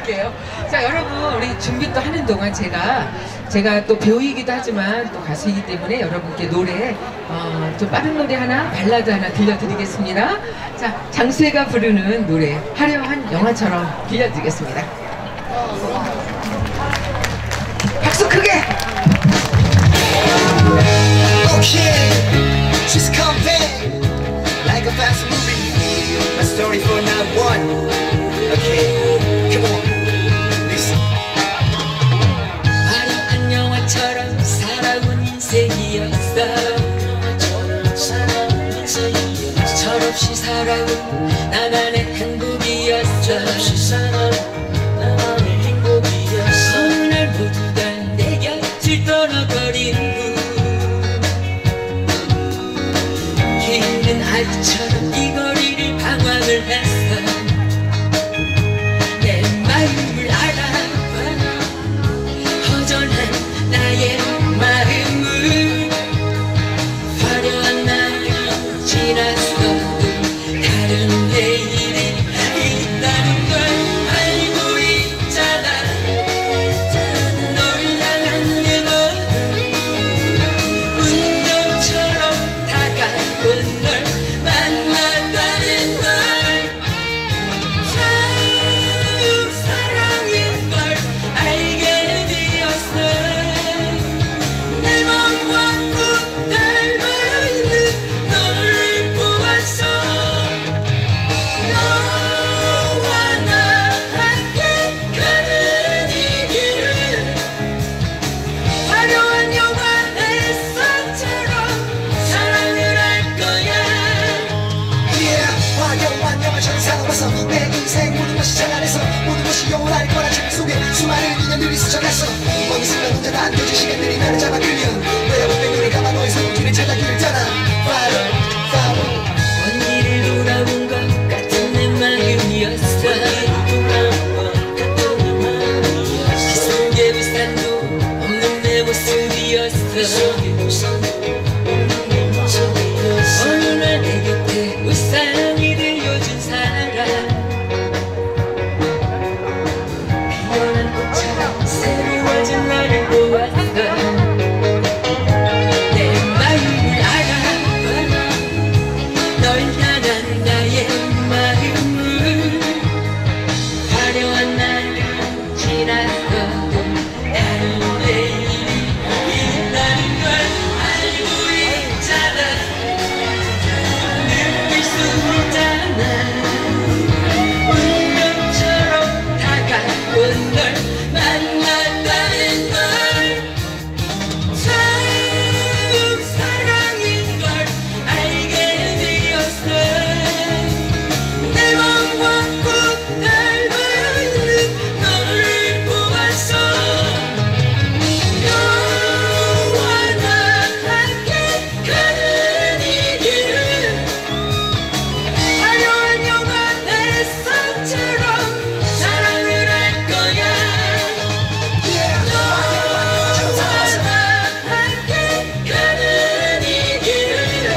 그래요. 자, 여러분, 우리 준비 또 하는 동안 제가 또 배우이기도 하지만 또 가수이기 때문에 여러분께 노래, 좀 빠른 노래 하나, 발라드 하나 들려드리겠습니다. 자, 장수혜가 부르는 노래, 화려한 영화처럼 들려드리겠습니다. 박수 크게! Okay, she's come back like a fast movie. A story for not one. Okay, come on, listen. 화려한 영화처럼 살아온 인생이었어. 철없이 살아온 나만의 행복이었어. 어느 날 모두가 내 곁을 떠나버린 후 긴 아이처럼 이 거리를 방황을 했어. 내 마음을 알아 허전한 나의 마음을 화려한 날이 지났어도 다른 내일이 있다는 걸 알고 있잖아. 널 향한 내 마음 운명처럼 다가온 널 만났다는 걸 처음 사랑인 걸 알게 되었어. 내 맘과 꼭 닮아있는 너를 보았어. 너와 나 함께 가는 이 길을 화려한 영화의 선처럼 사랑을 할 거야. Yeah, 화려한 영화처럼 살아와서 내 인생 모든 것이 장안해서 모든 것이 영원할 거란 장면 속에 수많은 인연들이 스쳐갔어. 어느 순간 혼자 다 안겨진 시간들이 나를 잡아 끌려 외로운 눈을 감아 너의 손길을 찾아 길을 떠나. Follow, follow. 먼 길을 돌아온 것 같은 내 마음이었어. 속에 우산도 없는 내 모습이었어. 어느 날 내 곁에 우산이 들려준 사람 피어난 꽃처럼 새로워진 나를 보았어. 내 마음을 알아 널 향한 나의 마음을 화려한 날은 지났어도 다른 내일이 있다는 걸 알고 있잖아. 느낄 수 있잖아. 운명처럼 다가온 널 만났다는 걸 처음 사랑인 걸 알게 되었어. 내 맘과 꼭 닮아있는 너를 보았어. 너와 나 함께 가는 이 길을 화려한 영화의 선처럼 사랑을 할 거야. 너와 나 함께 가는 이 길을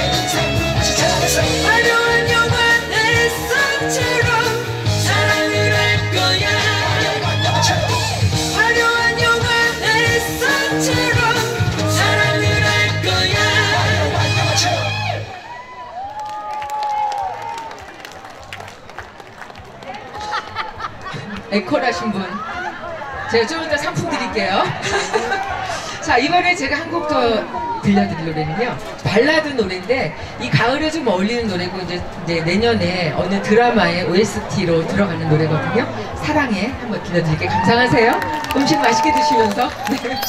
화려한 영화의 선처럼 사랑을 할 거야. 화려한 영화의 선처럼 사랑을 할 거야. 에콜 하신 분, 제가 좀 이따 상품 드릴게요. 자, 이번에 제가 한 곡 더 들려드릴 노래는요, 발라드 노래인데 이 가을에 좀 어울리는 노래고 이제 내년에 어느 드라마의 OST로 들어가는 노래거든요. 사랑해 한번 들려드릴게요. 감상하세요. 음식 맛있게 드시면서. 네.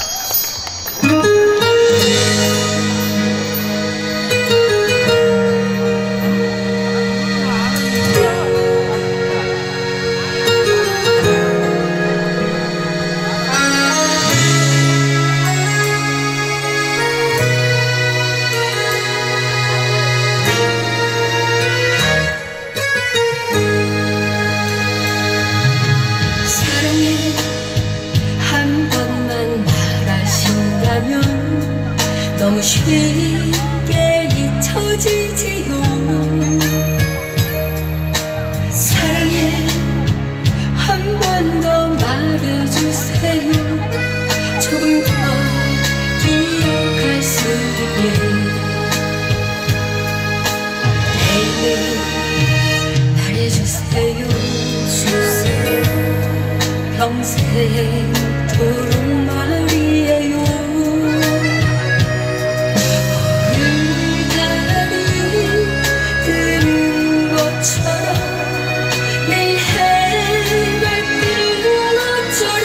사랑해 한 번만 말하신다면 너무 쉽게 잊혀지지요. 사랑해 한 번 더 말해주세요. 조금 더 기억할 수 있게. Baby 말해주세요. 평생토록 말이에요. 오늘날이 뜨는 것처럼 내일 해가 뜨는 것처럼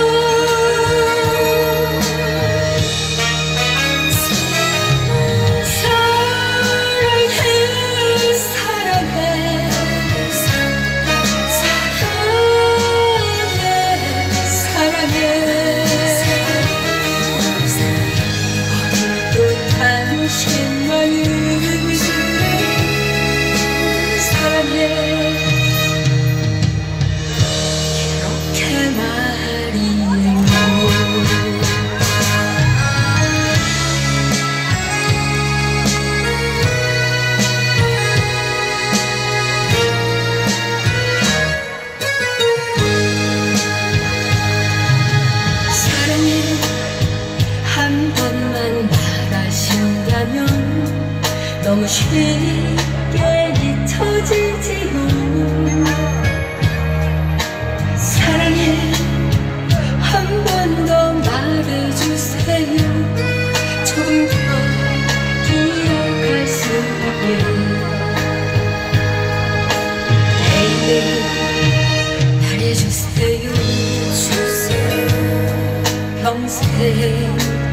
한 번만 말하신다면 너무 쉽게 잊혀지지요. 사랑해 한 번 더 말해주세요. 조금 더 기억할 수 있게. Baby 말해주세요. 평생